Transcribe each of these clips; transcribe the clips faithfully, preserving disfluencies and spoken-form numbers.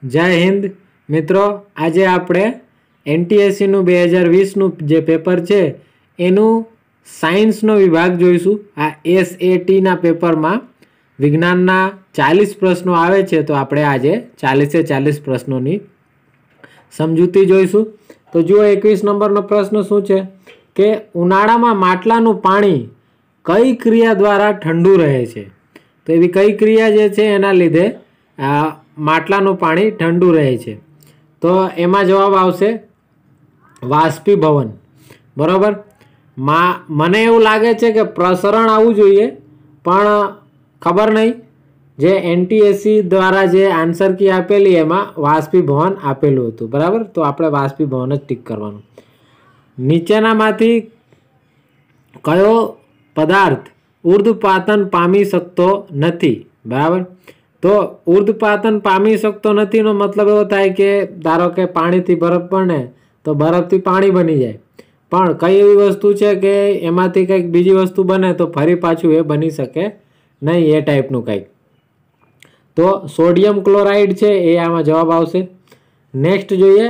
जय हिंद मित्रों, आज आपणे एनटीएससी नु બે હજાર વીસ नु जे पेपर है एनु साइंस नो विभाग जोईशुं। आ एसएटी ना पेपर में विज्ञान ना चालीस प्रश्नों आवे छे, तो आपणे आज चालीसे चालीस प्रश्नों नी समजूती जोईशुं। तो जुओ एकवीस नंबर नो प्रश्न शुं छे के उनाळा में માટલાનું पाणी कई क्रिया द्वारा ठंडू रहे छे। तो एवी कई क्रिया जे छे एना लीधे आ માટલાનું पाणी ठंडू रहे छे। तो एमां जवाब आवशे वाष्पीभवन। बराबर। मा मने एवुं लागे छे के प्रसरण आववुं जोईए, पण खबर नहीं। जे एनटीएससी द्वारा जे आंसर की आपेली एमां वाष्पीभवन आपेलुं हतुं। बराबर। तो आपणे वाष्पीभवन ज टीक करवानुं। नीचेनामांथी कयो पदार्थ ऊर्ध्वपातन पामी शकतो नथी। बराबर। तो ऊर्ध्वपातन पामी शकतो नथी नो मतलब एवो थाय के धारो के पाणीथी बरफ बने तो बरफथी पाणी बनी जाए, पण कई एवी वस्तु छे के एमांथी कंईक बीजी वस्तु बने तो फरी पाछुं ए बनी शके नहीं, ए टाइपनुं कंईक। तो सोडियम क्लोराइड छे ए आमां जवाब आवशे। नेक्स्ट जोईए,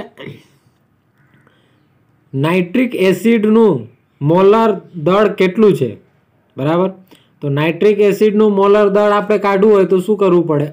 नाइट्रिक एसिडनुं मोलर दळ केटलुं छे। बराबर। तो नाइट्रिक एसिडनुं मोलर दळ आपणे काढवुं होय तो शुं करवुं पड़े?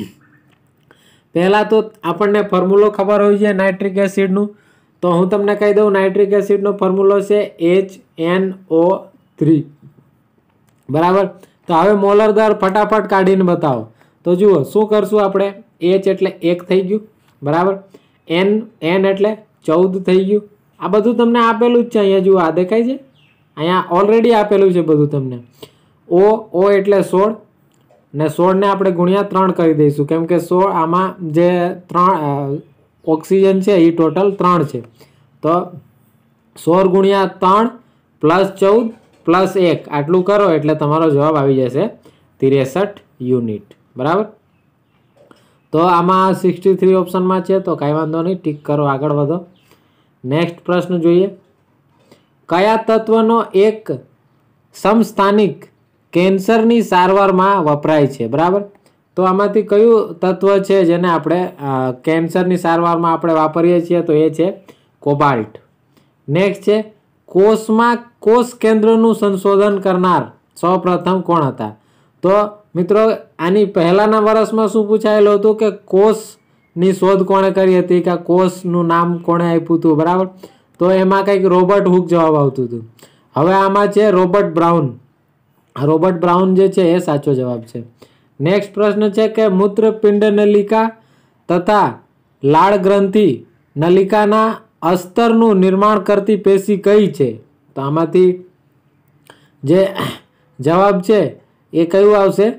पहला तो आपणने फॉर्म्युलो खबर होय छे नाइट्रिक एसिडनुं। तो हूँ तमने कही दऊं, नाइट्रिक एसिडनो फॉर्म्युलो छे एच एन ओ थ्री। बराबर। तो हवे मोलर दर फटाफट काढीने बतावो। तो जुओ शुं करशुं आपणे? एच एटले एक थई गयुं। बराबर। एन एन एटले चौदह थई गयुं। आ बधुं तमने आपेलुं ज छे। अहींया जुओ आ देखाय छे, अहींया ऑलरेडी आपेलुं छे बधुं तमने। ओ ओ एटले सोळ ने सोळ ने आपणे गुण્યા ત્રણ કરી દઈશું, કેમ કે સોળ આમાં જે ત્રણ ઓક્સિજન છે એ ટોટલ ત્રણ છે। તો સોળ ગુણ્યા ત્રણ પ્લસ ચૌદ પ્લસ એક આટલું કરો એટલે તમારો જવાબ આવી જશે ત્રેસઠ યુનિટ। બરાબર। તો આમાં સિક્સટી થ્રી ઓપ્શનમાં છે, તો કાંઈ વાંધો નહીં, ટીક કરો, આગળ વધો। નેક્સ્ટ પ્રશ્ન જોઈએ, કયા તત્વનો એક સમસ્થાનિક કેન્સરની સારવારમાં વપરાય છે? બરાબર। તો આમાંથી કયું તત્વ છે જેને આપણે કેન્સરની સારવારમાં આપણે વાપરીએ છીએ? તો એ છે કોબાલ્ટ। નેક્સ્ટ છે, કોષમાં કોષ કેન્દ્રનું સંશોધન કરનાર સૌપ્રથમ કોણ હતા? તો મિત્રો આની પહેલાના વર્ષમાં શું પૂછાયેલું હતું કે કોષની શોધ કોણે કરી હતી, કે કોષનું નામ કોણે આપ્યું હતું? બરાબર। તો એમાં કંઈક રોબર્ટ હુક જવાબ આવતું હતું। હવે આમાં છે રોબર્ટ બ્રાઉન। रोबर्ट ब्राउन जे छे ए साचो जवाब छे। नेक्स्ट प्रश्न छे के मूत्रपिंड नलिका तथा लाळ ग्रंथि नलिकाना अस्तरनुं निर्माण करती पेशी कई छे? तो आमांथी जे जवाब छे ए कयुं आवशे?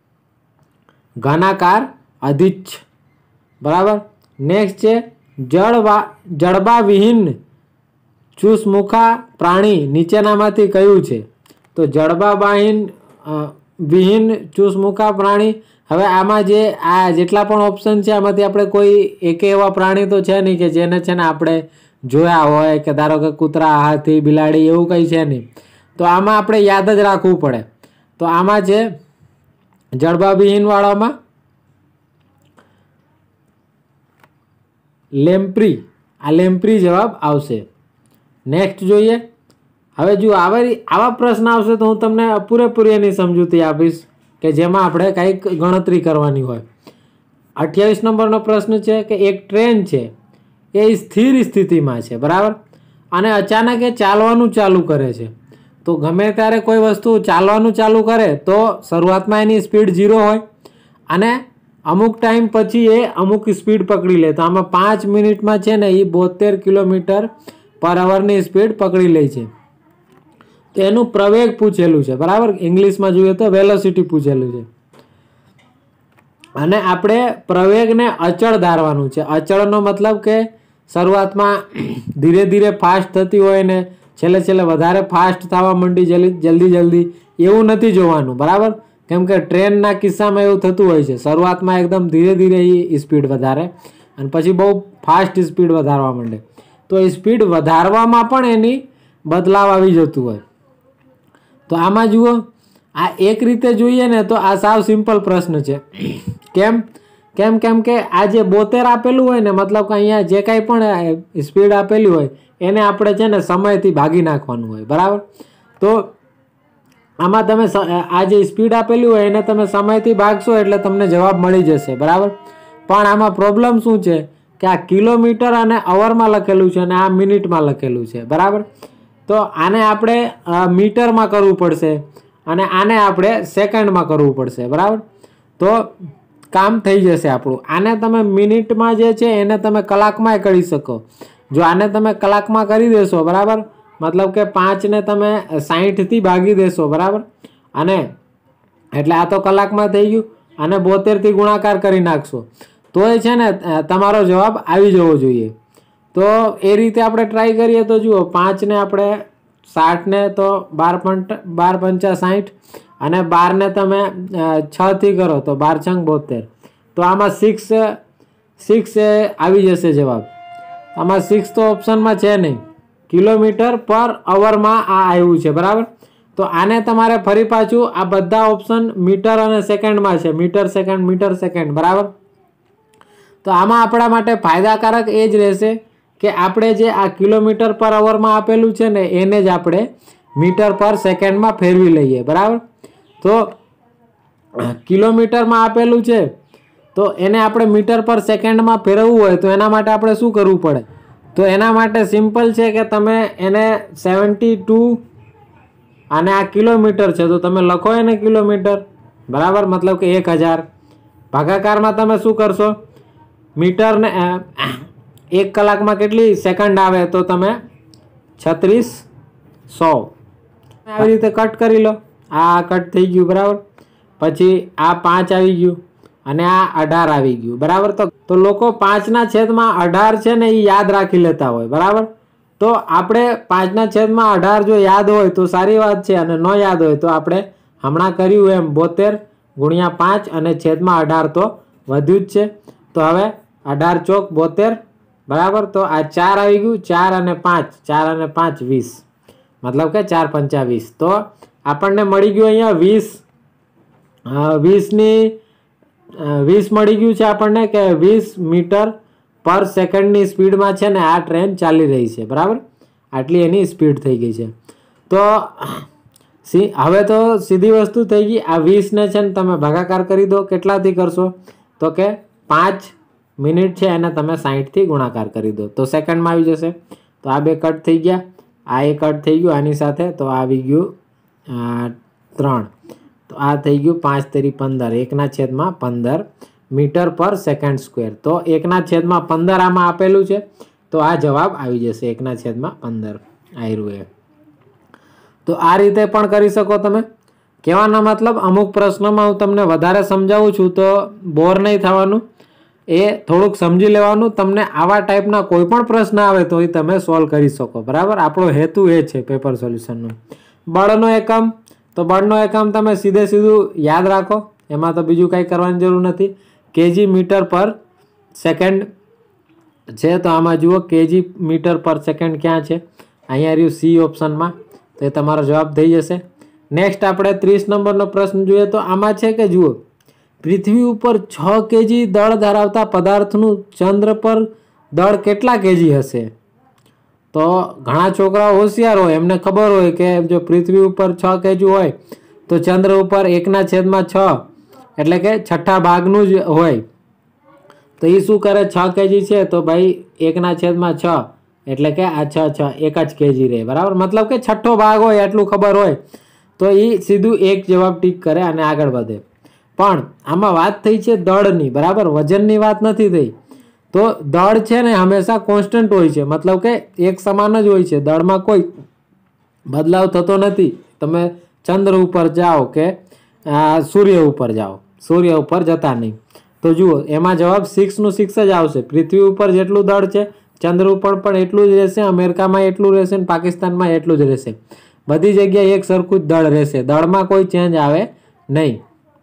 घनाकार अधिच्छ। बराबर। नेक्स्ट छे जळवा जड़बाविहीन चूसमुखा प्राणी नीचेनामांथी कयुं छे? तो जड़बाविहीन विहीन चूसमुखा प्राणी। हवे आमां जे आ जेटला पण ऑप्शन छे आमांथी आपणे कोई एके एवा प्राणी तो छे नहीं के जेने छे ने आपणे जोया होय, के धारो के कूतरा, हाथी, बिलाड़ी एवुं कंई छे नहीं। तो आमां आपणे याद ज राखवुं पड़े। तो आमां छे जड़बाविहीन वाळामां लेम्प्री। आ लेम्प्री जवाब आवशे। नेक्स्ट जोईए, हवे जो आवा आवा प्रश्न आवशे तो हूँ तमने पूरेपूरी एनी समजूती आपीश के जेमां आपणे कंईक गणतरी करवानी होय। अठावीस नंबरनो प्रश्न छे के एक ट्रेन छे ए स्थिर स्थितिमां छे। बराबर। अने अचानक ए चालवानुं चालू करे छे। तो गमे त्यारे कोई वस्तु चालवानुं चालू करे तो शरूआतमां एनी स्पीड जीरो होय अने अमुक टाइम पछी ए अमुक स्पीड पकड़ी ले। तो आमां पांच मिनिटमां छे ने ए बोतेर किलोमीटर पर आवरनी स्पीड पकड़ी ले छे। तो एनु प्रवेग पूछेलू है। बराबर। इंग्लिश में જોઈએ तो वेलोसिटी पूछेलू है। अने आपणे प्रवेग ने अचल धारवानुं छे। अचलनो मतलब के शरूआत में धीरे धीरे फास्ट थती होय ने छेल्ले छेल्ले वधारे फास्ट थवा मंडी जल्दी जल्दी जल्दी एवुं नथी जोवानुं। बराबर। केम के ट्रेनना किस्सामां एवुं थतुं होय छे, शरूआत में एकदम धीरे धीरे ई स्पीड वधारे अने पछी बहु फास्ट स्पीड वधारवा मांडे। तो स्पीड वधारवामां पण एनी बदलाव आवी जतुं होय। तो आमां जुओ आ एक रीते जोईए ने तो आ साव सिम्पल प्रश्न छे। केम કેમ કેમ કે આ જે બોતેર આપેલું હોય ને, મતલબ કે અહીંયા જે કાંઈ પણ સ્પીડ આપેલી હોય એને આપણે છે ને સમયથી ભાગી નાખવાનું હોય, બરાબર. તો આમાં તમે આ જે સ્પીડ આપેલી હોય એને તમે સમયથી ભાગશો એટલે તમને જવાબ મળી જશે, બરાબર. પણ આમાં પ્રોબ્લેમ શું છે કે આ કિલોમીટર અને અવરમાં લખેલું છે અને આ મિનિટમાં લખેલું છે, બરાબર. તો આને આપણે મીટરમાં કરવું પડશે અને આને આપણે સેકન્ડમાં કરવું પડશે, બરાબર. તો કામ થઈ જશે આપણું. આને તમે મિનિટમાં જે છે એને તમે કલાકમાં કરી શકો. જો આને તમે કલાકમાં કરી દેશો, બરાબર, મતલબ કે પાંચને તમે સાહીઠથી ભાગી દેશો, બરાબર, અને એટલે આ તો કલાકમાં થઈ ગયું. અને બોતેરથી ગુણાકાર કરી નાખશો તો એ છે ને તમારો જવાબ આવી જવો જોઈએ. તો એ રીતે આપણે ટ્રાય કરીએ તો જુઓ, પાંચને આપણે સાઠને તો બાર પંચ બાર પંચા સાઠ અને બારને તમે છથી કરો તો બાર છંગ બોતેર. તો આમાં સિક્સ સિક્સ આવી જશે જવાબ. આમાં સિક્સ તો ઓપ્શનમાં છે નહીં. કિલોમીટર પર અવરમાં આ આવ્યું છે, બરાબર. તો આને તમારે ફરી પાછું આ બધા ઓપ્શન મીટર અને સેકન્ડમાં છે, મીટર સેકન્ડ મીટર સેકન્ડ, બરાબર. તો આમાં આપણા માટે ફાયદાકારક એ જ રહેશે કે આપણે જે આ કિલોમીટર પર અવરમાં આપેલું છે ને એને જ આપણે મીટર પર સેકન્ડમાં ફેરવી લઈએ, બરાબર. તો કિલોમીટરમાં આપેલું છે તો એને આપણે મીટર પર સેકન્ડમાં ફેરવવું હોય તો એના માટે આપણે શું કરવું પડે? તો એના માટે સિમ્પલ છે કે તમે એને સેવન્ટી ટુ અને આ કિલોમીટર છે તો તમે લખો એને કિલોમીટર, બરાબર, મતલબ કે એક હજાર. ભાગાકારમાં તમે શું કરશો? મીટરને એક કલાકમાં કેટલી સેકન્ડ આવે તો તમે છત્રીસ સો આવી રીતે કટ કરી લો. આ કટ થઈ ગયું, બરાબર. પછી આ પાંચ આવી ગયું અને આ અઢાર આવી ગયું, બરાબર. તો તો લોકો પાંચના છેદમાં અઢાર છે ને એ યાદ રાખી લેતા હોય, બરાબર. તો આપણે પાંચના છેદમાં અઢાર જો યાદ હોય તો સારી વાત છે, અને ન યાદ હોય તો આપણે હમણાં કર્યું એમ બોતેર ગુણ્યા પાંચ અને છેદમાં અઢાર તો વધ્યું જ છે. તો હવે અઢાર ચોક બોતેર, બરાબર. તો આ ચાર આવી ગયું, ચાર અને પાંચ, ચાર અને પાંચ વીસ, મતલબ કે ચાર પંચા વીસ. તો આપણને મળી ગયું અહીંયા વીસ વીસની વીસ મળી ગયું છે આપણને કે વીસ મીટર પર સેકન્ડની સ્પીડમાં છે ને આ ટ્રેન ચાલી રહી છે, બરાબર. આટલી એની સ્પીડ થઈ ગઈ છે. તો સી હવે તો સીધી વસ્તુ થઈ ગઈ. આ વીસને છે ને તમે ભાગાકાર કરી દો. કેટલાથી કરશો? તો કે પાંચ મિનિટ છે એને તમે સાહીઠથી ગુણાકાર કરી દો તો સેકન્ડમાં આવી જશે. તો આ બે કટ થઈ ગયા, આ એ કટ થઈ ગયું આની સાથે, તો આવી ગયું ત્રણ. તો આ થઈ ગયું પાંચ તેરી પંદર, એકના છેદમાં પંદર મીટર પર સેકન્ડ સ્ક્વેર. તો એકના છેદમાં પંદર આમાં આપેલું છે તો આ જવાબ આવી જશે એકના છેદમાં પંદર આયરું એ. તો આ રીતે પણ કરી શકો તમે. કહેવાનો મતલબ અમુક પ્રશ્નોમાં હું તમને વધારે સમજાવું છું તો બોર નહીં થવાનું, એ થોડુંક સમજી લેવાનું. તમને આવા ટાઈપના કોઈ પણ પ્રશ્ન આવે તો એ તમે સોલ્વ કરી શકો, બરાબર. આપણો હેતુ એ છે પેપર સોલ્યુશનનો. બળનો એકમ, તો બળનો એકમ તમે સીધે સીધું યાદ રાખો, એમાં તો બીજું કંઈ કરવાની જરૂર નથી. કેજી મીટર પર સેકન્ડ છે તો આમાં જુઓ કેજી મીટર પર સેકન્ડ ક્યાં છે? અહીંયા રહ્યું સી ઓપ્શનમાં, તો એ તમારો જવાબ થઈ જશે. નેક્સ્ટ આપણે ત્રીસ નંબરનો પ્રશ્ન જોઈએ તો આમાં છે કે જુઓ, પૃથ્વી ઉપર છ કેજી દળ ધરાવતા પદાર્થનું ચંદ્ર પર દળ કેટલા કેજી હશે? તો ઘણા છોકરાઓ હોશિયાર હોય, એમને ખબર હોય કે જો પૃથ્વી ઉપર છ કેજી હોય તો ચંદ્ર ઉપર એકના છેદમાં છ એટલે કે છઠ્ઠા ભાગનું જ હોય. તો એ શું કરે? છ કેજી છે તો ભાઈ એકના છેદમાં છ એટલે કે આ છ છ એક જ કેજી રહે, બરાબર. મતલબ કે છઠ્ઠો ભાગ હોય એટલું ખબર હોય તો એ સીધું એક જવાબ ટીક કરે અને આગળ વધે. પણ આમાં વાત થઈ છે દળની, બરાબર, વજનની વાત નથી થઈ. તો દળ છે ને હંમેશા કોન્સ્ટન્ટ હોય છે, મતલબ કે એક સમાન જ હોય છે, દળમાં કોઈ બદલાવ થતો નથી. તમે ચંદ્ર ઉપર જાઓ કે સૂર્ય ઉપર જાઓ, સૂર્ય ઉપર જતા નહીં. તો જુઓ એમાં જવાબ સિક્સનું સિક્સ જ આવશે. પૃથ્વી ઉપર જેટલું દળ છે ચંદ્ર ઉપર પણ એટલું જ રહેશે, અમેરિકામાં એટલું રહેશે ને પાકિસ્તાનમાં એટલું જ રહેશે. બધી જગ્યાએ એક સરખું જ દળ રહેશે, દળમાં કોઈ ચેન્જ આવે નહીં.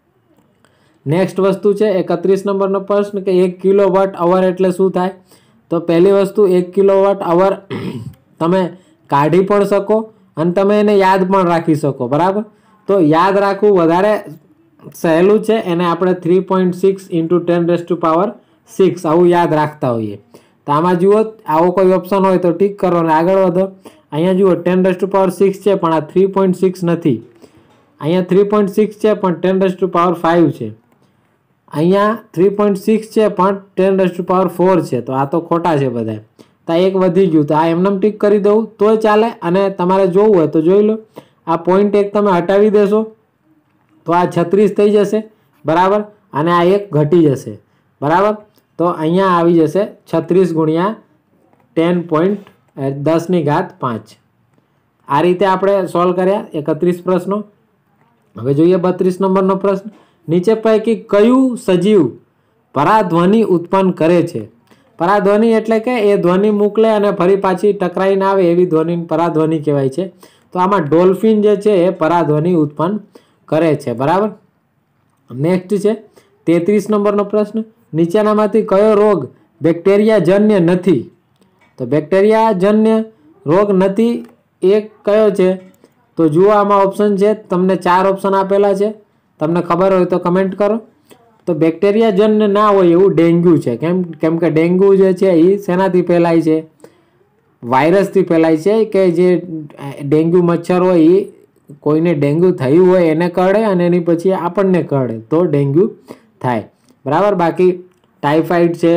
નેક્સ્ટ વસ્તુ છે એકત્રીસ નંબરનો પ્રશ્ન કે એક કિલો વોટ અવર એટલે શું થાય? તો પહેલી વસ્તુ એક કિલો વોટ અવર તમે કાઢી પણ શકો અને તમે એને યાદ પણ રાખી શકો, બરાબર. તો યાદ રાખવું વધારે સહેલું છે, એને આપણે three point six into ten raise to power six આવું યાદ રાખતા હોઈએ. તો આમાં જુઓ આવો કોઈ ઓપ્શન હોય તો ટીક કરો અને આગળ વધો. અહીંયા જુઓ ten raise to power six છે પણ આ થ્રી પોઈન્ટ સિક્સ નથી. અહીંયા થ્રી પોઈન્ટ સિક્સ છે પણ ten raise to power five છે. અહીંયા થ્રી પોઈન્ટ સિક્સ છે પણ ten raise to power four છે. તો આ તો ખોટા છે બધા. તો એક વધી ગયું. તો આ એમને ટીક કરી દઉં તોય ચાલે, અને તમારે જોવું હોય તો જોઈ લો. આ પોઈન્ટ એક તમે હટાવી દેશો તો આ છત્રીસ થઈ જશે, બરાબર, અને આ એક ઘટી જશે, બરાબર. તો અહીંયા આવી જશે છત્રીસ ગુણ્યા ટેન પોઈન્ટ દસની ઘાત પાંચ. આ રીતે આપણે સોલ્વ કર્યા એકત્રીસ પ્રશ્નો. હવે જોઈએ બત્રીસ નંબરનો પ્રશ્ન. નીચે પૈકી કયું સજીવ પરાધ્વનિ ઉત્પન્ન કરે છે? પરાધ્વનિ એટલે કે એ ધ્વનિ મોકલે અને ફરી પાછી ટકરાઈને આવે એવી ધ્વનિ પરાધ્વનિ કહેવાય છે. તો આમાં ડોલ્ફિન જે છે એ પરાધ્વનિ ઉત્પન્ન કરે છે, બરાબર. નેક્સ્ટ છે તેત્રીસ નંબરનો પ્રશ્ન. નીચેનામાંથી કયો રોગ બેક્ટેરિયાજન્ય નથી? તો બેક્ટેરિયાજન્ય રોગ નથી એ કયો છે? તો જુઓ આમાં ઓપ્શન છે, તમને ચાર ઓપ્શન આપેલા છે. તમને ખબર હોય તો કમેન્ટ કરો. તો બેક્ટેરિયાજન્ય ના હોય એવું ડેન્ગ્યુ છે. કેમ કેમ કે ડેન્ગ્યુ જે છે એ શેનાથી ફેલાય છે? વાયરસથી ફેલાય છે. કે જે ડેન્ગ્યુ મચ્છર હોય એ કોઈને ડેન્ગ્યુ થયું હોય એને કરડે અને એની પછી આપણને કરડે તો ડેન્ગ્યુ થાય, બરાબર. બાકી ટાઇફાઇડ છે,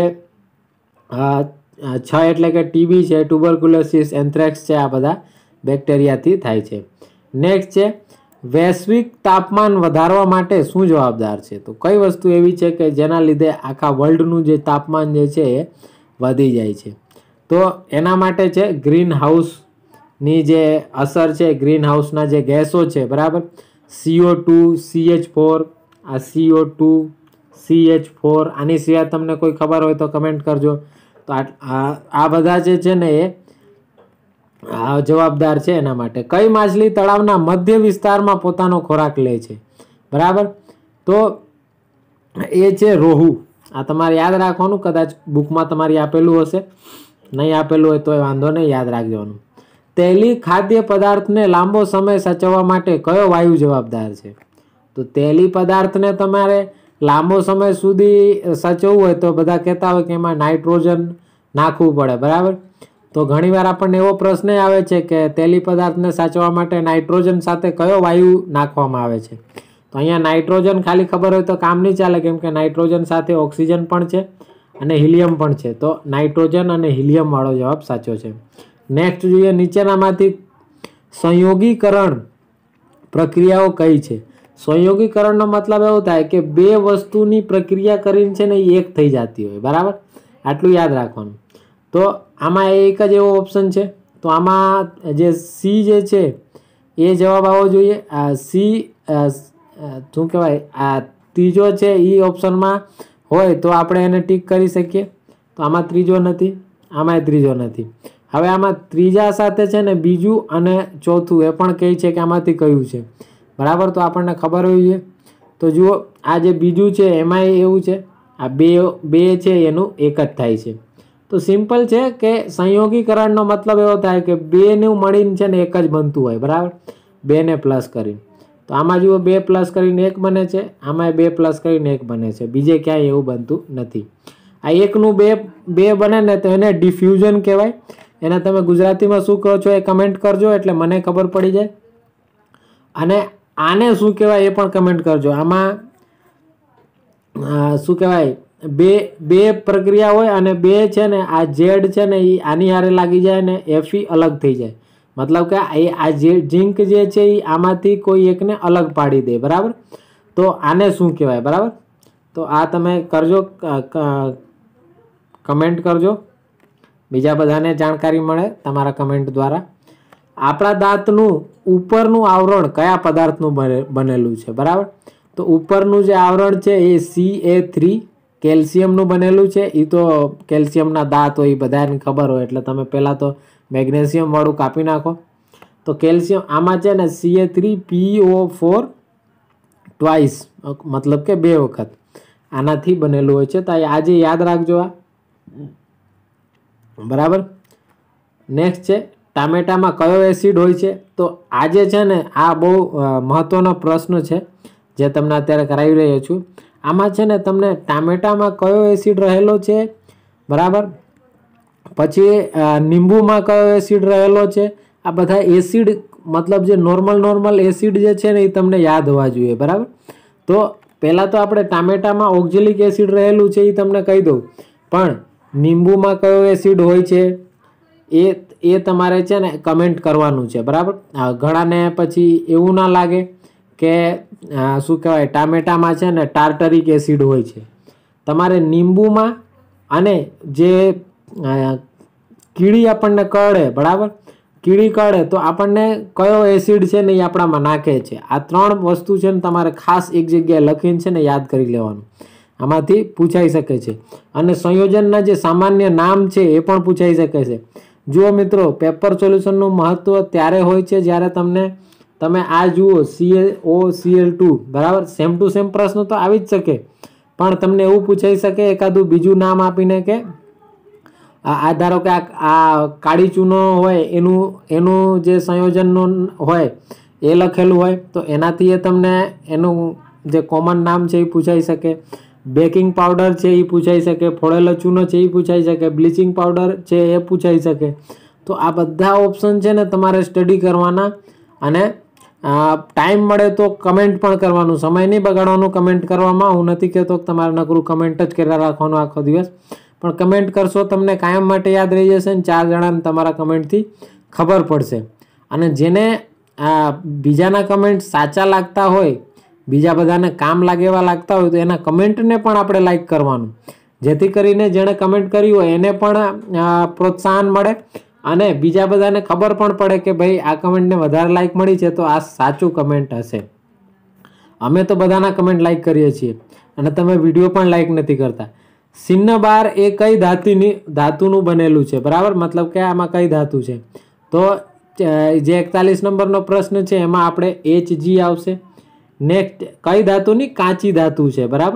છ એટલે કે ટીબી છે, ટ્યુબરક્યુલોસિસ, એન્થ્રેક્સ છે, આ બધા બેક્ટેરિયાથી થાય છે. નેક્સ્ટ છે વૈશ્વિક તાપમાન વધારવા માટે શું જવાબદાર છે? તો કઈ વસ્તુ એવી છે કે જેના લીધે આખા વર્લ્ડનું જે તાપમાન જે છે એ વધી જાય છે? તો એના માટે છે ગ્રીન હાઉસની જે અસર છે, ગ્રીન હાઉસના જે ગેસો છે, બરાબર, સીઓ ટુ, સીએચ ફોર, આ સીઓ ટુ, સીએચ ફોર. આની સિવાય તમને કોઈ ખબર હોય તો કમેન્ટ કરજો. તો આ બધા જે છે ને એ જવાબદાર છે એના માટે. કઈ માછલી તળાવના મધ્ય વિસ્તારમાં પોતાનો ખોરાક લે છે? બરાબર, તો એ છે રોહુ. આ તમારે યાદ રાખવાનું, કદાચ બુકમાં તમારી આપેલું હશે, નહીં આપેલું હોય તો વાંધો નહીં, યાદ રાખવાનું. તેલી ખાદ્ય પદાર્થને લાંબો સમય સાચવવા માટે કયો વાયુ જવાબદાર છે? તો તેલી પદાર્થને તમારે લાંબો સમય સુધી સાચવવું હોય તો બધા કહેતા હોય કે એમાં નાઇટ્રોજન નાખવું પડે, બરાબર. તો ઘણીવાર આપણને એવો પ્રશ્ન આવે છે કે તેલી પદાર્થને સાચવવા માટે નાઇટ્રોજન સાથે કયો વાયુ નાખવામાં આવે છે? તો અહીંયા નાઇટ્રોજન ખાલી ખબર હોય તો કામ નહીં ચાલે, કેમ કે નાઇટ્રોજન સાથે ઓક્સિજન પણ છે અને હિલિયમ પણ છે. તો નાઇટ્રોજન અને હિલિયમ વાળો જવાબ સાચો છે. નેક્સ્ટ જોઈએ, નીચેનામાંથી સંયોગીકરણ પ્રક્રિયાઓ કઈ છે? સંયોગીકરણનો મતલબ એવો થાય કે બે વસ્તુની પ્રક્રિયા કરીને છે ને એ એક થઈ જતી હોય, બરાબર. આટલું યાદ રાખવાનું. તો આમાં એક જ એવો ઓપ્શન છે. તો આમાં જે સી જે છે એ જવાબ આવવો જોઈએ. આ સી શું કહેવાય, આ ત્રીજો છે એ ઓપ્શનમાં હોય તો આપણે એને ટીક કરી શકીએ. તો આમાં ત્રીજો નથી, આમાંય ત્રીજો નથી. હવે આમાં ત્રીજા સાથે છે ને બીજું અને ચોથું એ પણ કહે છે કે આમાંથી કયું છે, બરાબર. તો આપણને ખબર હોવી જોઈએ. તો જુઓ આ જે બીજું છે એમાંય એવું છે, આ બે બે છે એનું એક જ થાય છે. તો સિમ્પલ છે કે સંયોગીકરણનો મતલબ એવો થાય કે બેનું મળીને છે ને એક જ બનતું હોય, બરાબર, બેને પ્લસ કરીને. તો આમાં જુઓ બે પ્લસ કરીને એક બને છે, આમાં બે પ્લસ કરીને એક બને છે, બીજે ક્યાંય એવું બનતું નથી. આ એકનું બે બે બને ને તો એને ડિફ્યુઝન કહેવાય. એને તમે ગુજરાતીમાં શું કહો છો એ કમેન્ટ કરજો એટલે મને ખબર પડી જાય. અને આને શું કહેવાય એ પણ કમેન્ટ કરજો. આમાં શું કહેવાય, બે બે પ્રક્રિયા હોય અને બે છે ને આ ઝેડ છે ને એ આની હારે લાગી જાય ને એફી અલગ થઈ જાય. મતલબ કે આ જે ઝીંક જે છે એ આમાંથી કોઈ એકને અલગ પાડી દે, બરાબર. તો આને શું કહેવાય, બરાબર. તો આ તમે કરજો, કમેન્ટ કરજો, બીજા બધાને જાણકારી મળે તમારા કમેન્ટ દ્વારા. આપણા દાંતનું ઉપરનું આવરણ કયા પદાર્થનું બનેલું છે, બરાબર. તો ઉપરનું જે આવરણ છે એ સી એ થ્રી કેલ્શિયમનું બનેલું છે. એ તો કેલ્શિયમના દાંત હોય એ બધાને ખબર હોય એટલે તમે પહેલાં તો મેગ્નેશિયમ વાળું કાપી નાખો. તો કેલ્શિયમ આમાં છે ને C A three P O four twice, મતલબ કે બે વખત આનાથી બનેલું હોય છે. તો આજે યાદ રાખજો આ, બરાબર. નેક્સ્ટ છે ટામેટામાં કયો એસિડ હોય છે? તો આજે છે ને આ બહુ મહત્વનો પ્રશ્ન છે જે તમને અત્યારે કરાવી રહ્યો છું. આમાં છે ને તમને ટામેટામાં કયો એસિડ રહેલો છે, બરાબર, પછી લીંબુમાં કયો એસિડ રહેલો છે, આ બધા એસિડ મતલબ જે નોર્મલ નોર્મલ એસિડ જે છે ને એ તમને યાદ હોવા જોઈએ, બરાબર. તો પહેલાં તો આપણે ટામેટામાં ઓક્ઝેલિક એસિડ રહેલું છે એ તમને કહી દઉં, પણ લીંબુમાં કયો એસિડ હોય છે એ એ તમારે છે ને કમેન્ટ કરવાનું છે, બરાબર. ઘણાને પછી એવું ના લાગે કે શું કહેવાય ટામેટામાં છે ને ટાર્ટરિક એસિડ હોય છે. તમારે લીંબુમાં અને જે કીડી આપણને કરડે, બરાબર, કીડી કરડે તો આપણને કયો એસિડ છે ને એ આપણામાં નાખે છે. આ ત્રણ વસ્તુ છે ને તમારે ખાસ એક જગ્યાએ લખીને છે ને યાદ કરી લેવાનું. આમાંથી પૂછાઈ શકે છે. અને સંયોજનના જે સામાન્ય નામ છે એ પણ પૂછાઈ શકે છે. જુઓ મિત્રો, પેપર સોલ્યુશનનું મહત્વ ત્યારે હોય છે જ્યારે તમને તમે આ જુઓ C O C L two, બરાબર, સેમ ટુ સેમ પ્રશ્ન તો આવી જ શકે, પણ તમને એવું પૂછાઈ શકે એકાદું બીજું નામ આપીને કે આ ધારો કે આ કાળી ચૂનો હોય એનું એનું જે સંયોજનનું હોય એ લખેલું હોય તો એનાથી એ તમને એનું જે કોમન નામ છે એ પૂછાઈ શકે. બેકિંગ પાવડર છે એ પૂછાઈ શકે, ફોડેલો ચૂનો છે એ પૂછાઈ શકે, બ્લીચિંગ પાવડર છે એ પૂછાઈ શકે. તો આ બધા ઓપ્શન છે ને તમારે સ્ટડી કરવાના, અને ટાઈમ મળે તો કમેન્ટ પણ કરવાનું. સમય નહીં બગાડવાનું કમેન્ટ કરવામાં. હું નથી કહેતો કે તમારે નકરું કમેન્ટ જ કર્યા રાખવાનું આખો દિવસ, પણ કમેન્ટ કરશો તમને કાયમ માટે યાદ રહી જશે ને ચાર જણાને તમારા કમેન્ટથી ખબર પડશે. અને જેને બીજાના કમેન્ટ સાચા લાગતા હોય, બીજા બધાને કામ લાગે એવા લાગતા હોય તો એના કમેન્ટને પણ આપણે લાઈક કરવાનું, જેથી કરીને જેણે કમેન્ટ કરી હોય એને પણ પ્રોત્સાહન મળે અને બીજા બધાને ખબર પણ પડે કે ભાઈ આ કમેન્ટને વધારે લાઈક મળી છે તો આ સાચું કમેન્ટ હશે. અમે તો બધાના કમેન્ટ લાઈક કરીએ છીએ અને તમે વિડીયો પણ લાઈક નથી કરતા. સિન્નબાર એ કઈ ધાતુની ધાતુનું બનેલું છે, બરાબર, મતલબ કે આમાં કઈ ધાતુ છે. તો જે એકતાલીસ નંબરનો પ્રશ્ન છે એમાં આપણે એચ જી આવશે. નેક્સ્ટ, કઈ ધાતુની? કાચી ધાતુ છે, બરાબર,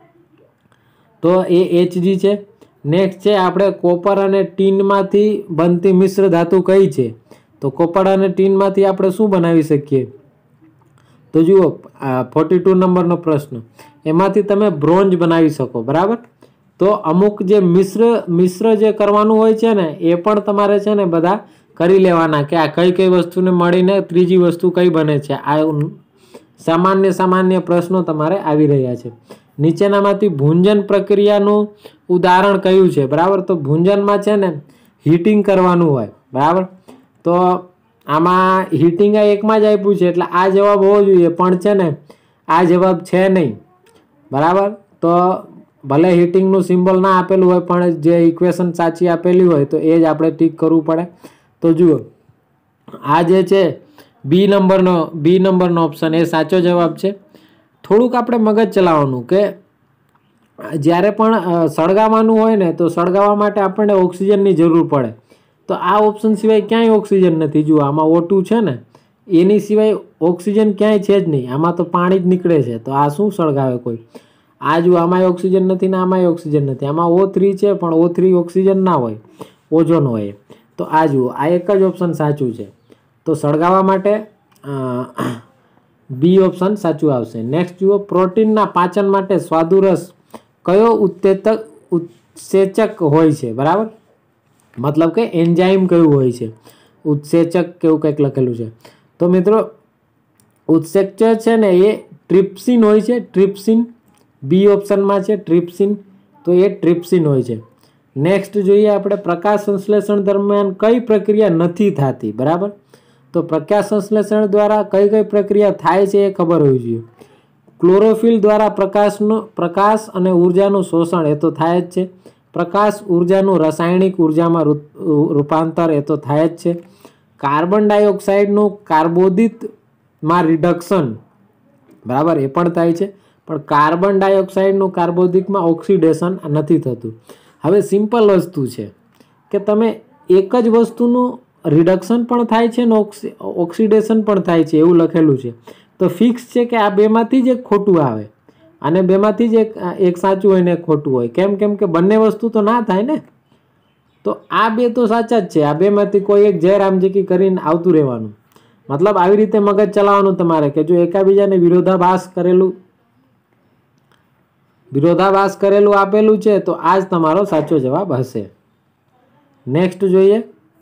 તો એ એચ જી છે. નેક્સ્ટ છે આપણે કોપર અને ટીનમાંથી બનતી મિશ્ર ધાતુ કઈ છે? તો કોપર અને ટીનમાંથી આપણે શું બનાવી શકીએ? તો જુઓ, ફોર્ટી ટુ નંબરનો પ્રશ્ન, એમાંથી તમે બ્રોન્ઝ બનાવી શકો, બરાબર. તો અમુક જે મિશ્ર મિશ્ર જે કરવાનું હોય છે ને એ પણ તમારે છે ને બધા કરી લેવાના કે આ કઈ કઈ વસ્તુને મળીને ત્રીજી વસ્તુ કઈ બને છે. આ સામાન્ય સામાન્ય પ્રશ્નો તમારે આવી રહ્યા છે. નીચેનામાંથી ભૂંજન પ્રક્રિયાનું ઉદાહરણ કયું છે? બરાબર, તો ભૂંજનમાં છે ને હીટિંગ કરવાનું હોય, બરાબર. તો આમાં હીટિંગ એકમાં જ આપ્યું છે એટલે આ જવાબ હોવો જોઈએ, પણ છે ને આ જવાબ છે નહીં, બરાબર. તો ભલે હીટિંગનું સિમ્બોલ ના આપેલું હોય પણ જે ઇક્વેશન સાચી આપેલી હોય તો એ જ આપણે ટીક કરવું પડે. તો જુઓ, આ જે છે બી નંબરનો બી નંબરનો ઓપ્શન એ સાચો જવાબ છે. થોડુંક આપણે મગજ ચલાવવાનું કે જ્યારે પણ સળગાવવાનું હોય ને તો સળગાવવા માટે આપણને ઓક્સિજનની જરૂર પડે. તો આ ઓપ્શન સિવાય ક્યાંય ઓક્સિજન નથી. જુઓ, આમાં ઓ ટુ છે ને એની સિવાય ઓક્સિજન ક્યાંય છે જ નહીં. આમાં તો પાણી જ નીકળે છે, તો આ શું સળગાવે કોઈ? આ જુઓ, આમાંય ઓક્સિજન નથી ને આમાંય ઓક્સિજન નથી. આમાં ઓ થ્રી છે પણ ઓ થ્રી ઓક્સિજન ના હોય, ઓઝોન હોય. તો આ જુઓ, આ એક જ ઓપ્શન સાચું છે. તો સળગાવવા માટે બી ઓપ્શન સાચું આવશે. નેક્સ્ટ જુઓ, પ્રોટીનના પાચન માટે સ્વાદુરસ કયો ઉત્તેજક ઉત્સેચક હોય છે? બરાબર, મતલબ કે એન્ઝાઇમ કયું હોય છે? ઉત્સેચક કેવું કંઈક લખેલું છે. તો મિત્રો, ઉત્સેચક છે ને એ ટ્રિપ્સિન હોય છે. ટ્રિપ્સિન બી ઓપ્શનમાં છે ટ્રિપ્સિન, તો એ ટ્રિપ્સિન હોય છે. નેક્સ્ટ જોઈએ આપણે, પ્રકાશ સંશ્લેષણ દરમિયાન કઈ પ્રક્રિયા નથી થતી? બરાબર, તો પ્રકાશ સંશ્લેષણ દ્વારા કઈ કઈ પ્રક્રિયા થાય છે એ ખબર હોવી જોઈએ. ક્લોરોફિલ દ્વારા પ્રકાશનો પ્રકાશ અને ઉર્જાનું શોષણ એ તો થાય જ છે. પ્રકાશ ઉર્જાનું રાસાયણિક ઉર્જામાં રૂપાંતર એ તો થાય જ છે. કાર્બન ડાયોક્સાઇડનું કાર્બોદિતમાં રિડક્શન, બરાબર, એ પણ થાય છે. પણ કાર્બન ડાયોક્સાઇડનું કાર્બોદિતમાં ઓક્સિડેશન નથી થતું. હવે સિમ્પલ વસ્તુ છે કે તમે એક જ વસ્તુનું રિડક્શન પણ થાય છે ને ઓક્સિડેશન પણ થાય છે એવું લખેલું છે, તો ફિક્સ છે કે આ બેમાંથી જ એક ખોટું આવે અને બેમાંથી જ એક એક સાચું હોય ને એક ખોટું હોય. કેમ કેમ કે બંને વસ્તુ તો ના થાય ને. તો આ બે તો સાચા જ છે. આ બેમાંથી કોઈ એક જયરામજીકી કરીને આવતું રહેવાનું. मतलब આવી રીતે મગજ ચલાવવાનું તમારે કે જો એકાબીજાને વિરોધાભાસ કરેલું વિરોધાભાસ કરેલું આપેલું છે તો આ જ તમારો સાચો જવાબ હશે. નેક્સ્ટ જોઈએ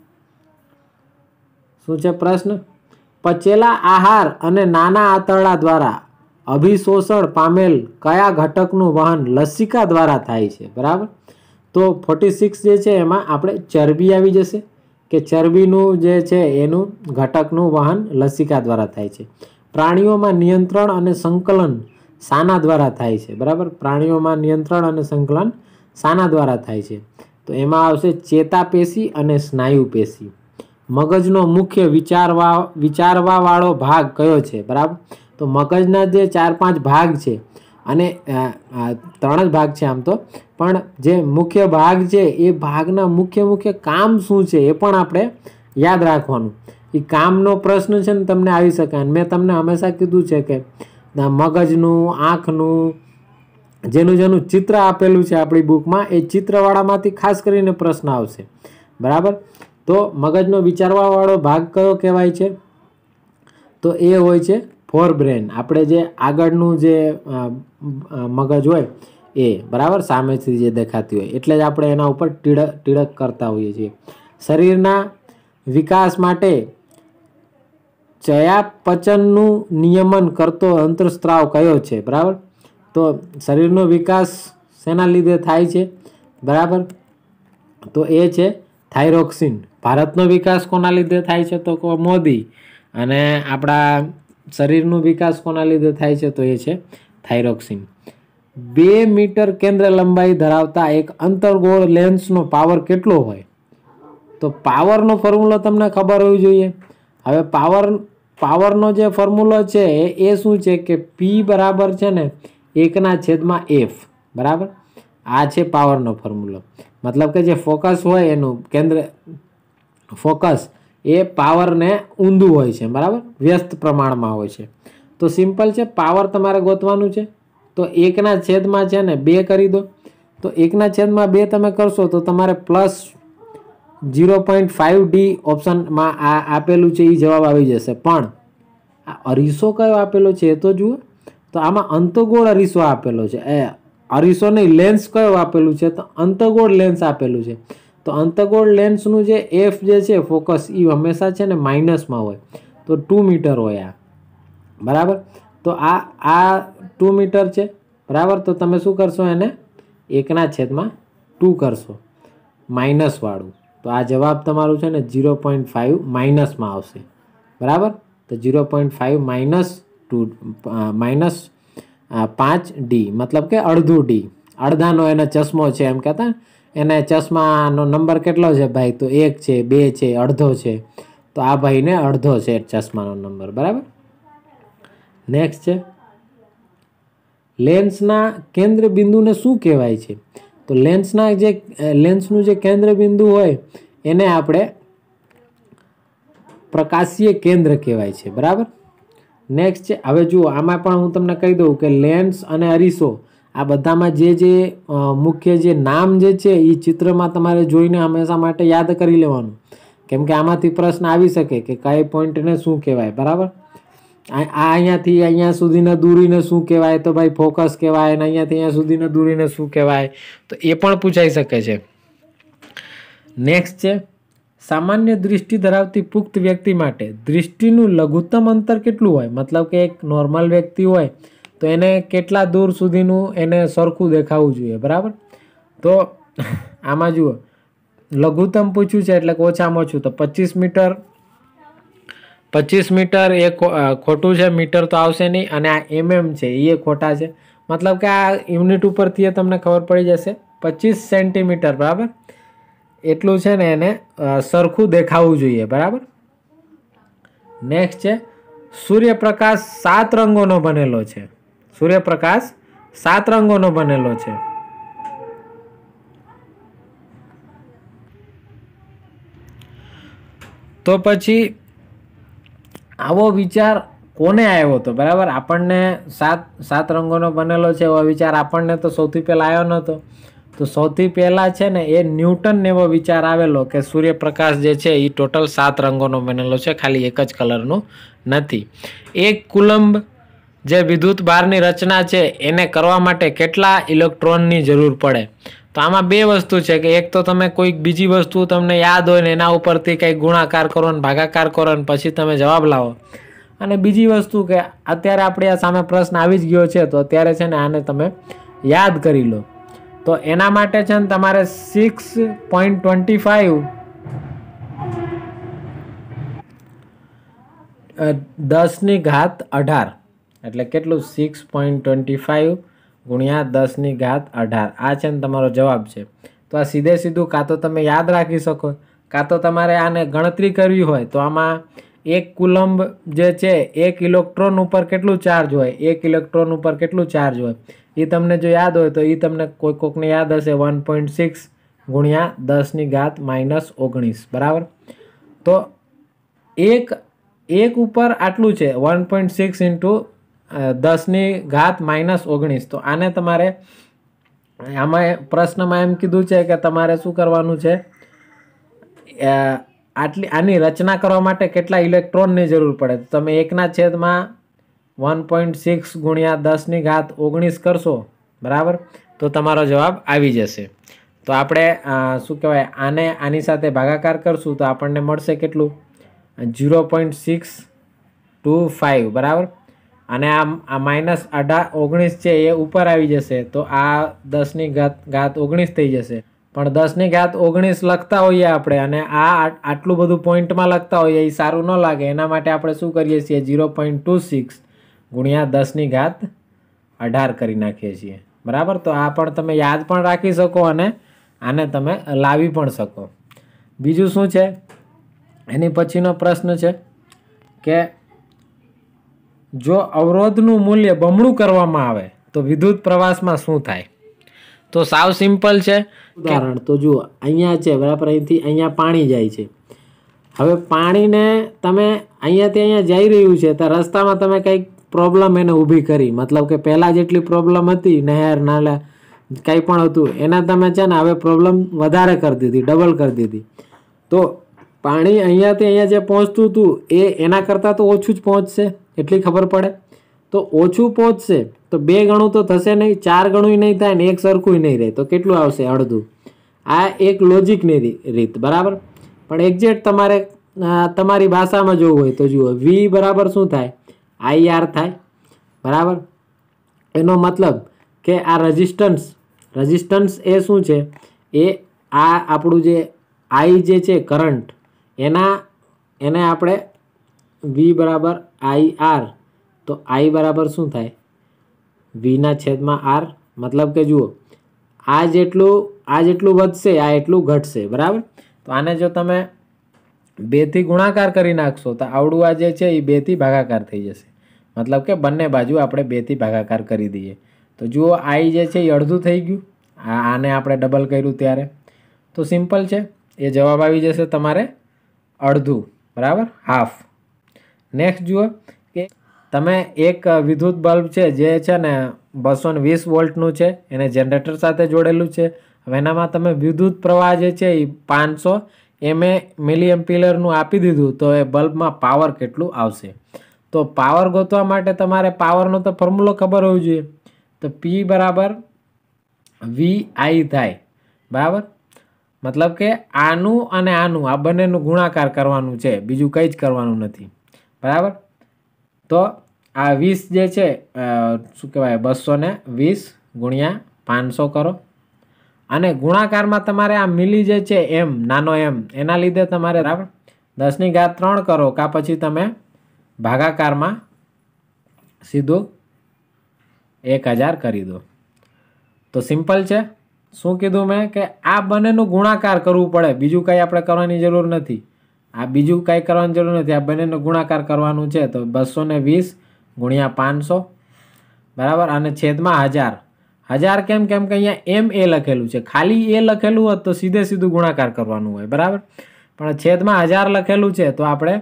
શું છે પ્રશ્ન. પચેલા આહાર અને નાના આંતરડા દ્વારા અભિશોષણ પામેલ કયા ઘટકનું વહન લસિકા દ્વારા થાય છે? બરાબર. તો ફોર્ટી સિક્સ જે છે એમાં આપણે ચરબી આવી જશે કે ચરબીનું જે છે એનું ઘટકનું વહન લસિકા દ્વારા થાય છે. પ્રાણીઓમાં નિયંત્રણ અને સંકલન શાના દ્વારા થાય છે? બરાબર. પ્રાણીઓમાં નિયંત્રણ અને સંકલન શાના દ્વારા થાય છે? તો એમાં આવશે ચેતાપેશી અને સ્નાયુ પેશી. મગજનો મુખ્ય વિચારવા વિચારવા વાળો ભાગ કયો છે? બરાબર. તો મગજના જે ચાર પાંચ ભાગ છે અને ત્રણ જ ભાગ છે આમ તો, પણ જે મુખ્ય ભાગ છે એ ભાગના મુખ્ય મુખ્ય કામ શું છે એ પણ આપણે યાદ રાખવાનું. એ કામનો પ્રશ્ન છે ને તમને આવી શકે. મેં તમને હંમેશા કીધું છે કે મગજનું, આંખનું, જેનું જેનું ચિત્ર આપેલું છે આપણી બુકમાં એ ચિત્રવાળામાંથી ખાસ કરીને પ્રશ્ન આવશે. બરાબર. તો મગજનો વિચારવાવાળો ભાગ કયો કહેવાય છે? તો એ હોય છે ફોર બ્રેન. આપણે જે આગળનું જે મગજ હોય એ, બરાબર, સામેથી જે દેખાતી હોય એટલે જ આપણે એના ઉપર ટીડક ટીડક કરતા હોઈએ છીએ. શરીરના વિકાસ માટે ચયાપચયનું નિયમન કરતો અંતઃસ્ત્રાવ કયો છે? બરાબર. તો શરીરનો વિકાસ શેના લીધે થાય છે? બરાબર. તો એ છે થાઇરોક્સિન. ભારતનો વિકાસ કોના લીધે થાય છે? તો મોદી. અને આપણા શરીરનો વિકાસ કોના લીધે થાય છે? તો એ છે થાઇરોક્સિન. બે મીટર કેન્દ્ર લંબાઈ ધરાવતા એક અંતર્ગોળ લેન્સનો પાવર કેટલો હોય? તો પાવરનો ફોર્મ્યુલો તમને ખબર હોવી જોઈએ. હવે પાવર પાવરનો જે ફોર્મ્યુલો છે એ શું છે કે પી બરાબર છે ને એકના છેદમાં એફ. બરાબર. આ છે પાવરનો ફોર્મ્યુલો. મતલબ કે જે ફોકસ હોય એનું કેન્દ્ર ફોકસ એ પાવરને ઊંધું હોય છે. બરાબર. વ્યસ્ત પ્રમાણમાં હોય છે. તો સિમ્પલ છે, પાવર તમારે ગોતવાનું છે તો એકના છેદમાં છે ને બે કરી દો. તો એકના છેદમાં બે તમે કરશો તો તમારે plus zero point five D ઓપ્શનમાં આ આપેલું છે એ જવાબ આવી જશે. પણ આ અરીસો કયો આપેલો છે એ તો જુઓ. તો આમાં અંતગોળ અરીસો આપેલો છે. એ અરીસો નહીં, લેન્સ કયો આપેલું છે? તો અંતગોળ લેન્સ આપેલું છે. તો અંતગોળ લેન્સનું જે એફ જે છે ફોકસ એ હંમેશા છે ને માઇનસમાં હોય. તો ટુ મીટર હોય આ. બરાબર. તો આ આ ટુ મીટર છે. બરાબર. તો તમે શું કરશો? એને એકના છેદમાં ટુ કરશો, માઇનસ વાળું. તો આ જવાબ તમારું છે ને ઝીરો પોઈન્ટ ફાઇવ માઇનસમાં આવશે. બરાબર. તો zero point five minus two minus પાંચ ડી મતલબ કે અડધું ડી. અડધાનો એને ચશ્મો છે એમ કહેતા. એને ચશ્માનો નંબર કેટલો છે ભાઈ? તો એક છે, બે છે, અડધો છે. તો આ ભાઈને અડધો છે ચશ્માનો નંબર. બરાબર. નેક્સ્ટ છે લેન્સના કેન્દ્ર બિંદુને શું કહેવાય છે? તો લેન્સના જે લેન્સનું જે કેન્દ્ર બિંદુ હોય એને આપણે પ્રકાશીય કેન્દ્ર કહેવાય છે. બરાબર. નેક્સ્ટ છે, હવે જુઓ આમાં પણ હું તમને કહી દઉં કે લેન્સ અને અરીસો આ બધામાં જે જે મુખ્ય જે નામ જે છે એ ચિત્રમાં તમારે જોઈને હંમેશા માટે યાદ કરી લેવાનું. કેમ કે આમાંથી પ્રશ્ન આવી શકે કે કઈ પોઈન્ટને શું કહેવાય. બરાબર. આ અહીંયાથી અહીંયા સુધીના દૂરીને શું કહેવાય? તો ભાઈ ફોકસ કહેવાય. અને અહીંયાથી અહીંયા સુધીના દૂરીને શું કહેવાય? તો એ પણ પૂછાઈ શકે છે. નેક્સ્ટ છે સામાન્ય દૃષ્ટિ ધરાવતી પુખ્ત વ્યક્તિ માટે દૃષ્ટિનું લઘુત્તમ અંતર કેટલું હોય? મતલબ કે એક નોર્મલ વ્યક્તિ હોય તો એને કેટલા દૂર સુધીનું એને સરખું દેખાવું જોઈએ? બરાબર. તો આમાં જુઓ લઘુત્તમ પૂછ્યું છે એટલે કે ઓછામાં ઓછું તો પચીસ મીટર. પચીસ મીટર એ ખોટું છે, મીટર તો આવશે નહીં. અને આ એમએમ છે એ ખોટા છે. મતલબ કે આ યુનિટ ઉપરથી તમને ખબર પડી જશે. પચીસ સેન્ટીમીટર. બરાબર. એટલું છે ને એને સરખું દેખાવું જોઈએ. બરાબર. નેક્સ્ટ છે સૂર્યપ્રકાશ સાત રંગોનો બનેલો છે. સૂર્યપ્રકાશ સાત રંગોનો બનેલો છે. તો પછી આવો વિચાર કોને આવ્યો હતો? બરાબર. આપણને સાત સાત રંગોનો બનેલો છે એવો વિચાર આપણને તો સૌથી પહેલા આવ્યો નહોતો. તો સૌથી પહેલાં છે ને એ ન્યૂટન એવો વિચાર આવેલો કે સૂર્યપ્રકાશ જે છે એ ટોટલ સાત રંગોનો બનેલો છે, ખાલી એક જ કલરનું નથી. એક કુલંબ જે વિદ્યુત ભારની રચના છે એને કરવા માટે કેટલા ઇલેક્ટ્રોનની જરૂર પડે? તો આમાં બે વસ્તુ છે કે એક તો તમે કોઈક બીજી વસ્તુ તમને યાદ હોય ને એના ઉપરથી કંઈક ગુણાકાર કરો ને ભાગાકાર કરો ને પછી તમે જવાબ લાવો, અને બીજી વસ્તુ કે અત્યારે આપણે આ સામે પ્રશ્ન આવી જ ગયો છે તો અત્યારે છે ને આને તમે યાદ કરી લો. તો એના માટે છે ને તમારે સિક્સ પોઈન્ટ ટ્વેન્ટી ફાઈવ દસની ઘાત અઢાર એટલે કેટલું? સિક્સ પોઈન્ટ ટ્વેન્ટી ફાઈવ ગુણ્યા દસની ઘાત અઢાર. આ છે ને તમારો જવાબ છે. તો આ સીધે સીધું કાં તો તમે યાદ રાખી શકો, કાં તો તમારે આને ગણતરી કરવી હોય તો આમાં એક કુલંબ જે છે એક ઇલેક્ટ્રોન ઉપર કેટલું ચાર્જ હોય, એક ઇલેક્ટ્રોન ઉપર કેટલું ચાર્જ હોય એ તમને જો યાદ હોય તો એ તમને કોઈ કોકને યાદ હશે વન પોઈન્ટ સિક્સ ગુણ્યા દસની ઘાત માઇનસ ઓગણીસ, બરાબર. તો એક એક ઉપર આટલું છે વન પોઈન્ટ સિક્સ ઇન્ટુ દસની ઘાત માઇનસ ઓગણીસ. તો આને તમારે આમાં પ્રશ્નમાં એમ કીધું છે કે તમારે શું કરવાનું છે, આટલી આની રચના કરવા માટે કેટલા ઇલેક્ટ્રોનની જરૂર પડે. તો તમે એકના છેદમાં વન પોઈન્ટ સિક્સ ગુણ્યા દસની ઘાત ઓગણીસ કરશો, બરાબર, તો તમારો જવાબ આવી જશે. તો આપણે શું કહેવાય આને આની સાથે ભાગાકાર કરશું તો આપણને મળશે કેટલું? Zero point six two five, બરાબર. અને આ આ માઇનસ અઢાર ઓગણીસ છે એ ઉપર આવી જશે તો આ દસની ઘાત ઘાત ઓગણીસ થઈ જશે. પણ દસની ઘાત ઓગણીસ લખતા હોઈએ આપણે અને આ આટલું બધું પોઈન્ટમાં લખતા હોઈએ એ સારું ન લાગે. એના માટે આપણે શું કરીએ છીએ, ઝીરો પોઈન્ટ ટુ સિક્સ ગુણ્યા દસની ઘાત અઢાર કરી નાખીએ છીએ, બરાબર. તો આ પણ તમે યાદ પણ રાખી શકો અને આને તમે લાવી પણ શકો. બીજું શું છે એની પછીનો પ્રશ્ન છે કે જો અવરોધનું મૂલ્ય બમણું કરવામાં આવે તો વિદ્યુત પ્રવાસમાં શું થાય? તો સાવ સિમ્પલ છે ઉદાહરણ. તો જુઓ અહીંયા છે, બરાબર, અહીંથી અહીંયા પાણી જાય છે. હવે પાણીને તમે અહીંયાથી અહીંયા જઈ રહ્યું છે તો રસ્તામાં તમે કંઈક પ્રોબ્લેમ એને ઊભી કરી, મતલબ કે પહેલાં જેટલી પ્રોબ્લેમ હતી નહેર નાલા કંઈ પણ હતું એના તમે છે ને હવે પ્રોબ્લેમ વધારે કરી દીધી, ડબલ કરી દીધી. તો પાણી અહીંયાથી અહીંયા જે પહોંચતું હતું એ એના કરતાં તો ઓછું જ પહોંચશે, એટલી ખબર પડે. તો ઓછું પહોંચશે તો બે ગણું તો થશે નહીં, ચાર ગણું નહીં થાય ને એક સરખું નહીં રહે તો કેટલું આવશે? અડધું. આ એક લોજિકની રીત, બરાબર. પણ એક્ઝેક્ટ તમારે તમારી ભાષામાં જોવું હોય તો જુઓ વી બરાબર શું થાય? આઈ આર થાય, બરાબર. એનો મતલબ કે આ રેઝિસ્ટન્સ રેઝિસ્ટન્સ એ શું છે, એ આ આપણું જે આઈ જે છે કરંટ એના એને આપણે વી બરાબર આઈ આર, તો આઈ બરાબર શું થાય? વીના છેદમાં આર. મતલબ કે જુઓ આ જેટલું આ જેટલું વધશે આ એટલું ઘટશે, બરાબર. તો આને જો તમે બેથી ગુણાકાર કરી નાખશો તો આવડું આ જે છે એ બેથી ભાગાકાર થઈ જશે. મતલબ કે બંને બાજુ આપણે બેથી ભાગાકાર કરી દઈએ તો જુઓ આઈ જે છે એ અડધું થઈ ગયું. આ આને આપણે ડબલ કર્યું ત્યારે તો સિમ્પલ છે, એ જવાબ આવી જશે તમારે અડધું, બરાબર, હાફ. નેક્સ્ટ જુઓ કે તમે એક વિદ્યુત બલ્બ છે જે છે ને બસો ને વીસ વોલ્ટનું છે, એને જનરેટર સાથે જોડેલું છે. હવે એનામાં તમે વિદ્યુત પ્રવાહ જે છે એ પાંચસો એમએ મિલી એમ્પિયરનું આપી દીધું તો એ બલ્બમાં પાવર કેટલું આવશે? તો પાવર ગોતવા માટે તમારે પાવરનો તો ફોર્મ્યુલો ખબર હોવી જોઈએ. તો પી બરાબર વી આઈ થાય, બરાબર. મતલબ કે આનું અને આનું આ બંનેનું ગુણાકાર કરવાનું છે, બીજું કંઈ જ કરવાનું નથી, બરાબર. તો આ વીસ જે છે શું કહેવાય બસો ને વીસ ગુણ્યા પાંચસો કરો અને ગુણાકારમાં તમારે આ મિલી જે છે એમ નાનો એમ એના લીધે તમારે બરાબર દસની ઘાત ત્રણ કરો કાં પછી તમે ભાગાકારમાં સીધું એક હજાર કરી દો. તો સિમ્પલ છે. શું કીધું મેં કે આ બંનેનું ગુણાકાર કરવું પડે, બીજું કંઈ આપણે કરવાની જરૂર નથી. આ બીજું કંઈ કરવાની જરૂર નથી, આ બંનેનો ગુણાકાર કરવાનું છે. તો બસો ને વીસ ગુણ્યા પાંચસો, બરાબર, અને છેદમાં હજાર. હજાર કેમ કેમ કે અહીંયા એમ એ લખેલું છે, ખાલી એ લખેલું હોત તો સીધે સીધું ગુણાકાર કરવાનું હોય, બરાબર. પણ છેદમાં હજાર લખેલું છે તો આપણે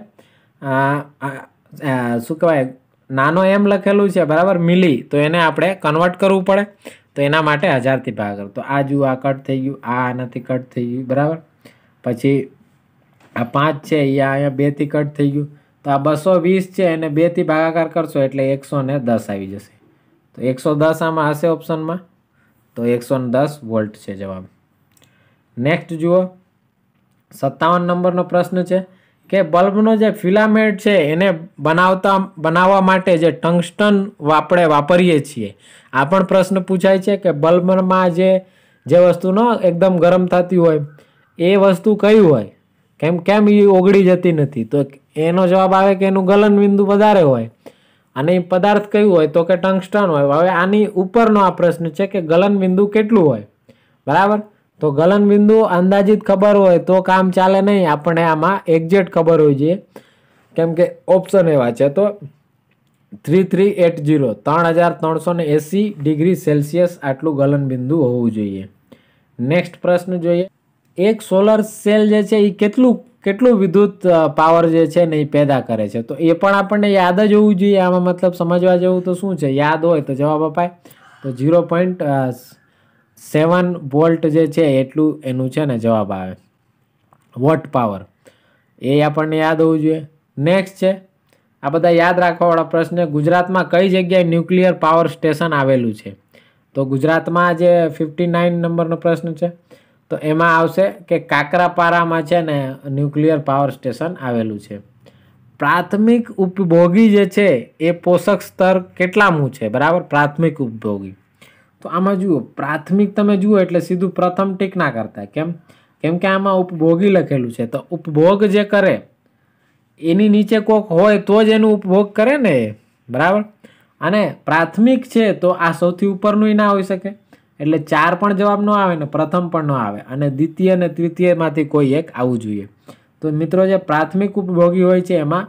શું કહેવાય નાનો એમ લખેલું છે, બરાબર, મિલી, તો એને આપણે કન્વર્ટ કરવું પડે. તો એના માટે હજારથી ભાગાકાર. તો આ જુઓ, આ કટ થઈ ગયું, આ આનાથી કટ થઈ ગયું, બરાબર. પછી આ પાંચ છે એ અહીંયા બેથી કટ થઈ ગયું. તો આ બસો વીસ છે એને બેથી ભાગાકાર કરશો એટલે એકસો ને દસ આવી જશે. તો એકસો દસ આમાં હશે ઓપ્શનમાં, તો એકસો ને દસ વોલ્ટ છે જવાબ. નેક્સ્ટ જુઓ, સત્તાવન નંબરનો પ્રશ્ન છે કે બલ્બનો જે ફિલામેન્ટ છે એને બનાવતા બનાવવા માટે જે ટંગસ્ટન આપણે વાપરીએ છીએ, આ પણ પ્રશ્ન પૂછાય છે કે બલ્બમાં જે જે વસ્તુનો એકદમ ગરમ થતી હોય એ વસ્તુ કઈ હોય, કેમ કેમ એ ઓગળી જતી નથી? તો એનો જવાબ આવે કે એનું ગલન બિંદુ વધારે હોય. અને એ પદાર્થ કયું હોય? તો કે ટંગસ્ટન હોય. હવે આની ઉપરનો આ પ્રશ્ન છે કે ગલન બિંદુ કેટલું હોય, બરાબર. તો ગલન બિંદુ અંદાજિત ખબર હોય તો કામ ચાલે નહીં, આપણે આમાં એક્ઝેક્ટ ખબર હોય છે, કેમ કે ઓપ્શન એવા છે. તો થ્રી થ્રી એટ ઝીરો ત્રણ હજાર ત્રણસો ને એંસી ડિગ્રી સેલ્સિયસ આટલું ગલન બિંદુ હોવું જોઈએ. નેક્સ્ટ પ્રશ્ન જોઈએ, એક સોલર સેલ જે છે એ કેટલું કેટલું વિદ્યુત પાવર જે છે ને એ પેદા કરે છે? તો એ પણ આપણને યાદ જ હોવું જોઈએ. આમાં મતલબ સમજવા જેવું તો શું છે, યાદ હોય તો જવાબ અપાય. તો ઝીરો પોઈન્ટ સેવન વોલ્ટ જે છે એટલું એનું છે ને જવાબ આવે, વોટ પાવર. એ આપણને યાદ હોવું જોઈએ. નેક્સ્ટ છે, આ બધા યાદ રાખવાવાળા પ્રશ્ન, ગુજરાતમાં કઈ જગ્યાએ ન્યુક્લિયર પાવર સ્ટેશન આવેલું છે? તો ગુજરાતમાં જે ફિફ્ટી નાઇન નંબરનો પ્રશ્ન છે તો એમાં આવશે કે કાકરાપારામાં છે ને ન્યુક્લિયર પાવર સ્ટેશન આવેલું છે. પ્રાથમિક ઉપભોગી જે છે એ પોષક સ્તર કેટલામું છે, બરાબર? પ્રાથમિક ઉપભોગી. તો આમાં જુઓ, પ્રાથમિક તમે જુઓ એટલે સીધું પ્રથમ ટીક ના કરતા. કેમ? કેમ કે આમાં ઉપભોગી લખેલું છે. તો ઉપભોગ જે કરે એની નીચે કોક હોય તો જ એનું ઉપભોગ કરે ને, બરાબર. અને પ્રાથમિક છે તો આ સૌથી ઉપરનું ના હોઈ શકે, એટલે ચાર પણ જવાબ ન આવે ને પ્રથમ પણ ન આવે, અને દ્વિતીય અને તૃતીયમાંથી કોઈ એક આવવું જોઈએ. તો મિત્રો, જે પ્રાથમિક ઉપભોગી હોય છે એમાં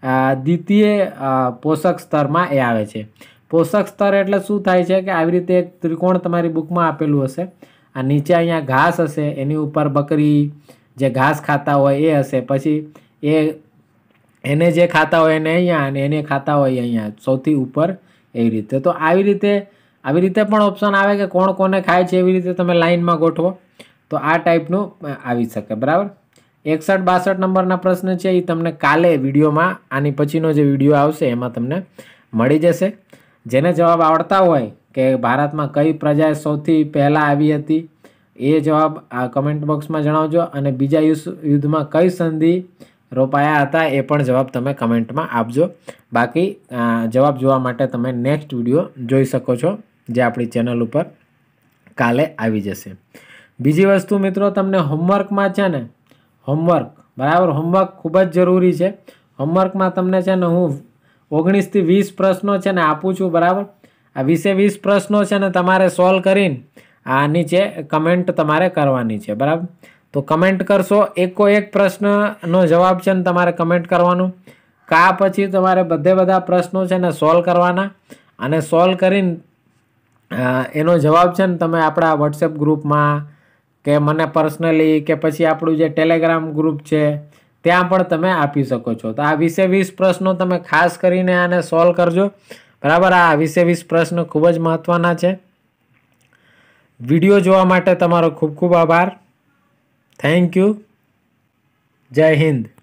દ્વિતીય પોષક સ્તરમાં એ આવે છે. પોષક સ્તર એટલે શું થાય છે કે આવી રીતે એક ત્રિકોણ તમારી બુકમાં આપેલું હશે, આ નીચે અહીંયા ઘાસ હશે, એની ઉપર બકરી જે ઘાસ ખાતા હોય એ હશે, પછી એ એને જે ખાતા હોય એને અહીંયા અને એને ખાતા હોય અહીંયા સૌથી ઉપર, એવી રીતે. તો આવી રીતે આવી રીતે પણ ઓપ્શન આવે કે કોણ કોને ખાય છે, એવી રીતે તમે લાઇનમાં ગોઠવો તો આ ટાઈપનું આવી શકે, બરાબર. એકસઠ બાસઠ નંબરના પ્રશ્ન છે એ તમને કાલે વિડીયોમાં, આની પછીનો જે વિડીયો આવશે એમાં તમને મળી જશે. જેને જવાબ આવડતા હોય કે ભારતમાં કઈ પ્રજા સૌથી પહેલાં આવી હતી એ જવાબ આ કમેન્ટ બોક્સમાં જણાવજો. અને બીજા યુદ્ધમાં કઈ સંધિ રોપાયા હતા એ પણ જવાબ તમે કમેન્ટમાં આપજો. બાકી જવાબ જોવા માટે તમે નેક્સ્ટ વિડીયો જોઈ શકો છો, જે આપણી ચેનલ ઉપર કાલે આવી જશે. બીજી વસ્તુ મિત્રો, તમને હોમવર્કમાં છે ને હોમવર્ક, બરાબર, હોમવર્ક ખૂબ જ જરૂરી છે. હોમવર્કમાં તમને છે ને હું ઓગણીસથી વીસ પ્રશ્નો છે ને આપું છું, બરાબર. આ વીસે વીસ પ્રશ્નો છે ને તમારે સોલ્વ કરીને આ નીચે કમેન્ટ તમારે કરવાની છે, બરાબર. તો કમેન્ટ કરશો, એકો એક પ્રશ્નનો જવાબ છે ને તમારે કમેન્ટ કરવાનું. કા પછી તમારે બધે બધા પ્રશ્નો છે ને સોલ્વ કરવાના, અને સોલ્વ કરીને એનો જવાબ છે ને તમે આપણા વોટ્સએપ ગ્રુપમાં કે મને પર્સનલી કે પછી આપણું જે ટેલિગ્રામ ગ્રુપ છે ત્યાં પણ તમે આપી શકો છો. તો આ વીસે વીસ પ્રશ્નો તમે ખાસ કરીને આને સોલ્વ કરજો, બરાબર. આ વીસે વીસ પ્રશ્નો ખૂબ જ મહત્ત્વના છે. વિડીયો જોવા માટે તમારો ખૂબ ખૂબ આભાર. Thank you. જય હિન્દ.